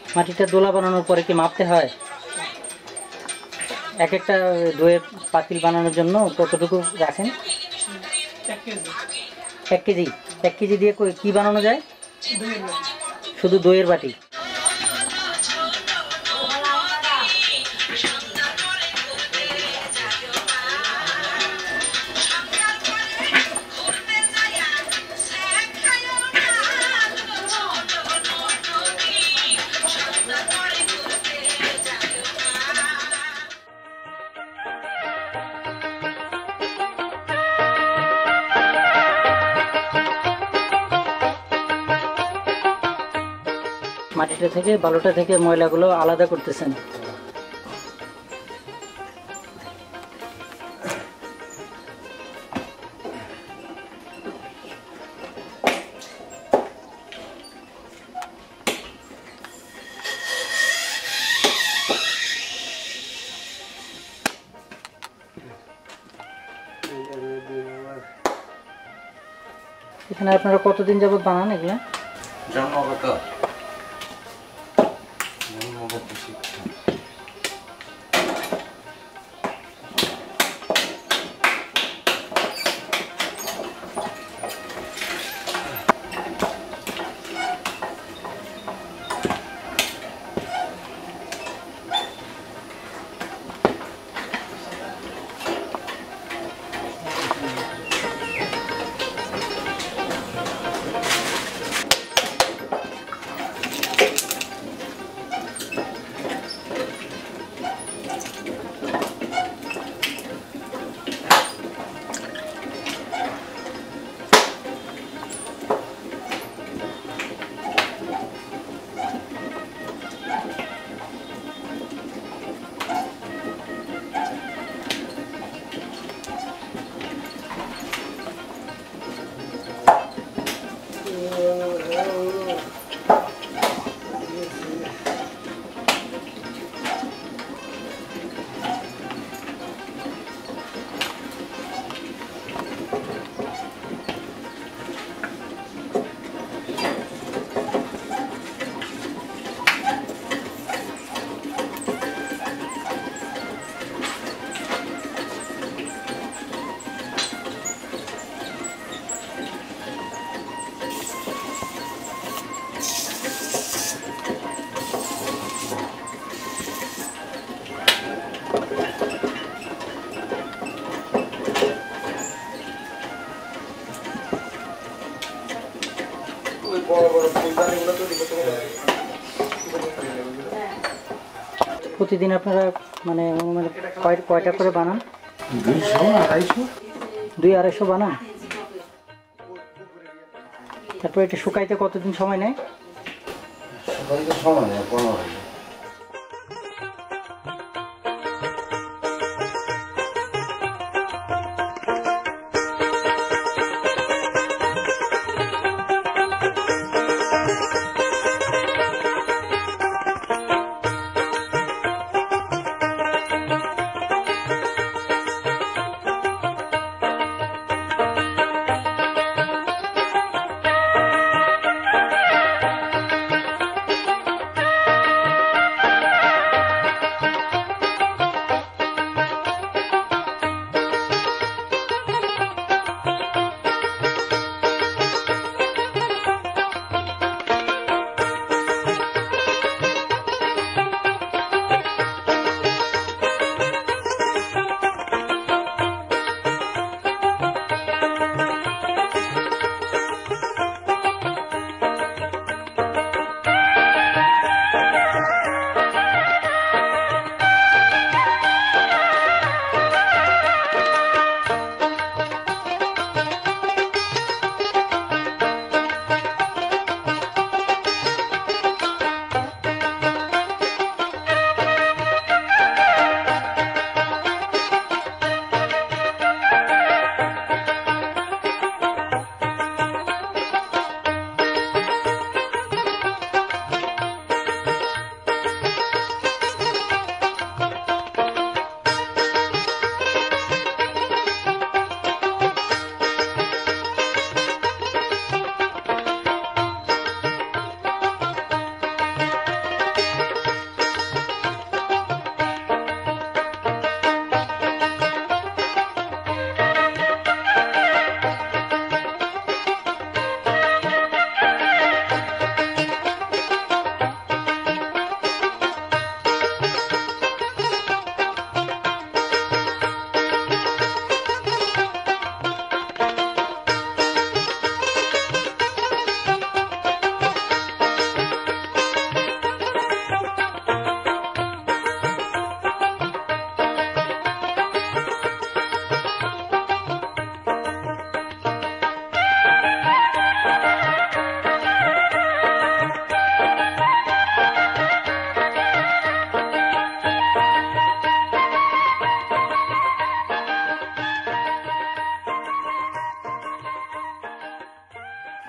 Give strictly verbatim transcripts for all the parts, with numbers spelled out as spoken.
মাটিটা দোলা বানানোর পরে কি মাপতে হয়? এক একটা দইয়ের পাতিল বানানোর জন্য কতটুকু রাখেন? এক কেজি এক কেজি দিয়ে কি বানানো যায়? শুধু দইয়ের বাটি। মাটিটা থেকে বালুটা থেকে ময়লাগুলো আলাদা করতেছেন। এখানে আপনারা কতদিন যাবত বানান এগুলা? জন্মগত প্রতিদিন আপনারা মানে মানে কয়টা করে বানান? দুই আড়াইশো বানান। তারপর এটা শুকাইতে কতদিন সময় নেয়?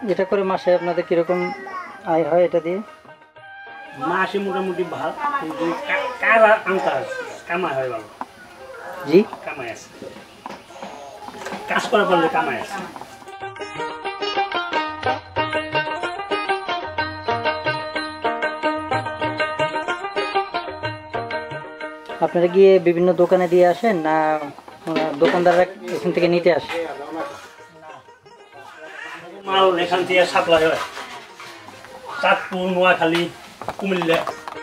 এটা করে মাসে আপনাদের কিরকম আয় হয় এটা দিয়ে? মাসে মোটামুটি ভালো, কারা আনতে কামাই হয় ভালো। জি, কামাই আছে, কাজ করা পারলে কামাই আছে। আপনারা গিয়ে বিভিন্ন দোকানে দিয়ে আসেন না দোকানদাররা এখান থেকে নিতে আসে? মাল এখান থেকে সাপ্লাই হয়, চাঁদপুর, নোয়াখালী, কুমিল্লা।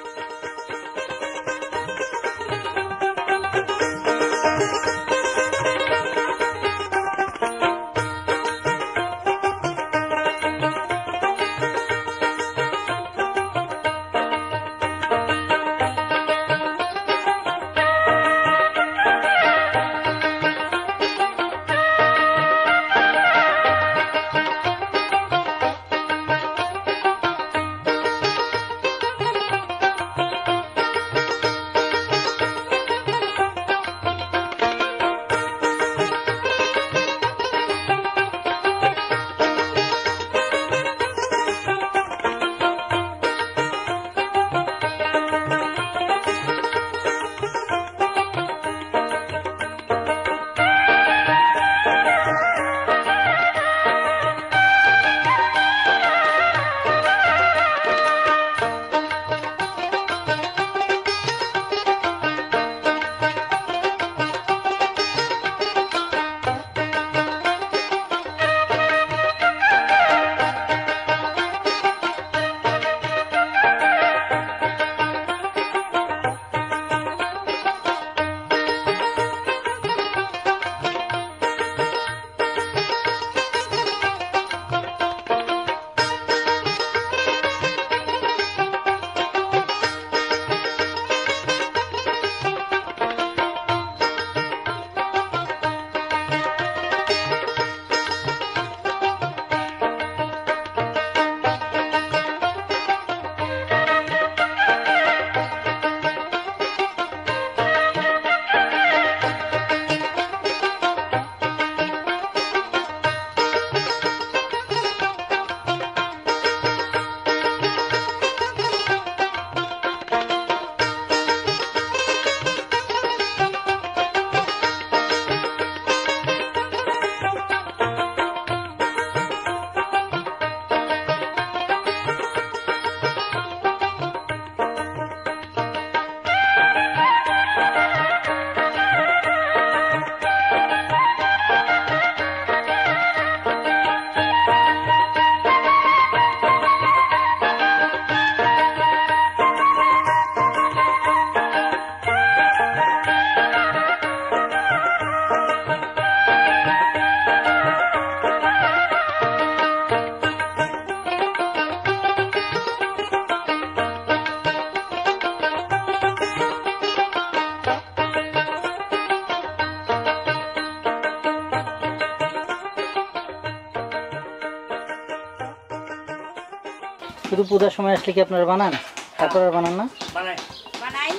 শুধু পূজার সময় আসলে কি আপনারা বানান, তারপর আর বানান না? বানাই বানাই।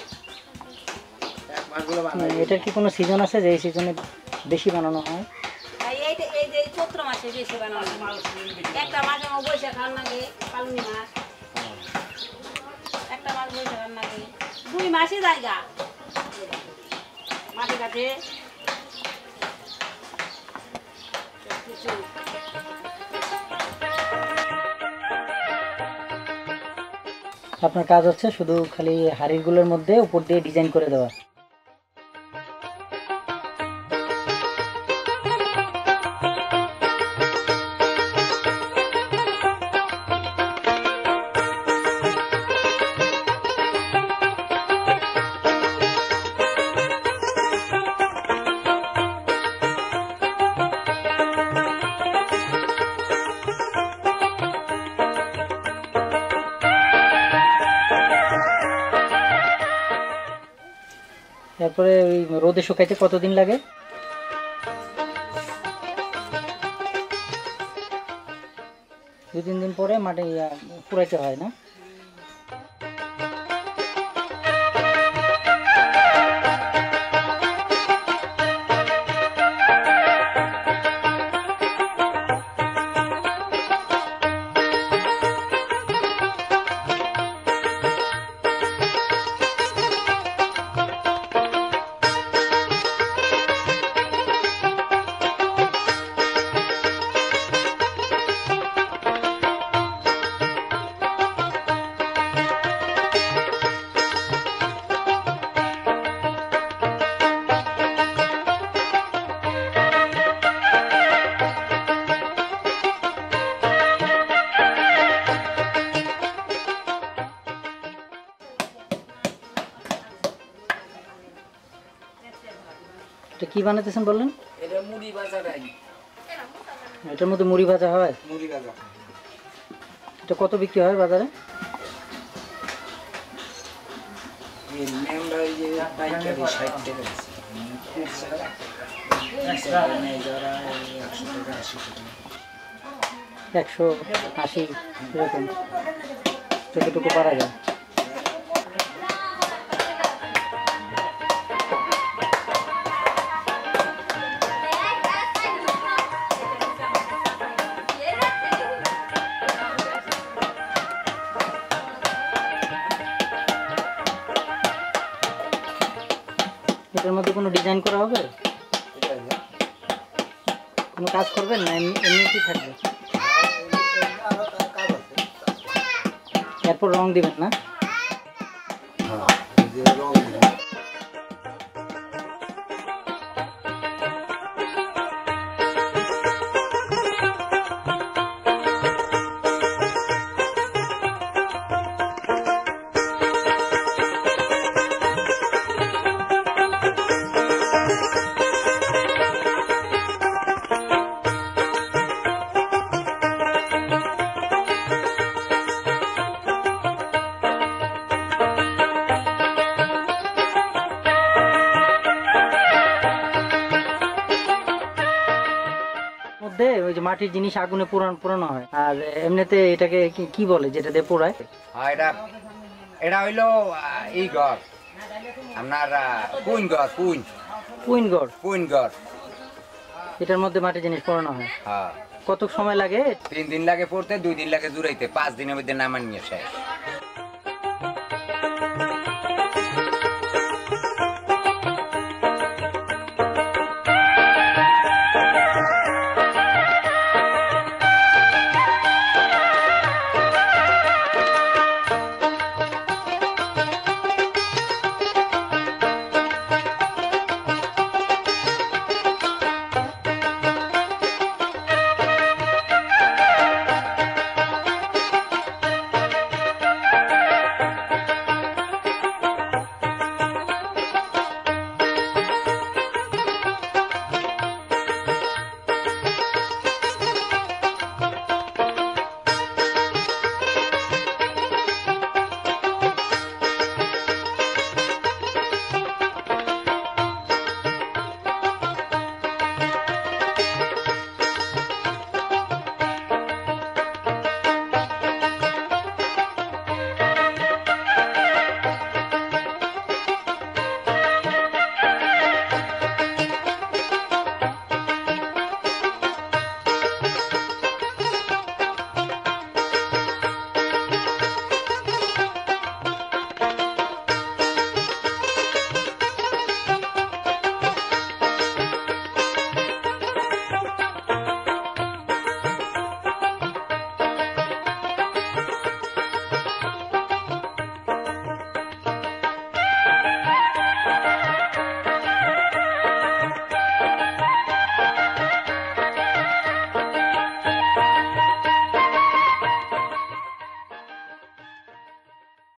এটার কি কোনো সিজন আছে যে এই সিজনে বেশি বানানো হয়? এই এই যে চৈত্র মাসে বেশি বানানো হয়। একটা মাসে আমার বৈশাখ খান লাগে, পালুনি মাছ। একটা মাস বৈশাখ খান লাগে, দুই মাসই জায়গা মাটি কাটে। আপনার কাজ হচ্ছে শুধু খালি হাড়িগুলোর মধ্যে উপর দিয়ে ডিজাইন করে দেওয়া। তারপরে ওই রোদে শুকাইতে কতদিন লাগে? দুই তিন দিন পরে মাটি পুরাইতে হয় না? এটা কি বানাইতেছেন বললেন? এটা মুড়ি ভাজাটাই। এটার মধ্যে মুড়ি ভাজা হয়? মুড়ি ভাজা। এটা কত বিক্রি হয় বাজারে? এই মেমরা এই যে পাইকারি ষাট টাকা আছে। একশো আশি এরকম যতটুকু পারা যায়। এটার মধ্যে কোনো ডিজাইন করা হবে? কোনো কাজ করবেন না এমনি এমনি কি থাকবে? এরপর রং দিবেন না? মধ্যে ওই যে মাটির জিনিস আগুনে পোড়ানো পোড়ানো হয়, আর এমনিতে এটাকে কি- কি বলে যেটা দিয়ে পোড়ায়? হ্যাঁ, এটা এটা হইলো ই ঘর আপনার কুইন ঘর কুইন কুইন গড়। কুইন ঘর। এটার মধ্যে মাটির জিনিস পোড়ানো হয়। হ্যাঁ, কত সময় লাগে? তিন দিন লাগে পড়তে, দুই দিন লাগে জুড়াইতে, পাঁচ দিনের মধ্যে নামান নিয়ে শেষ।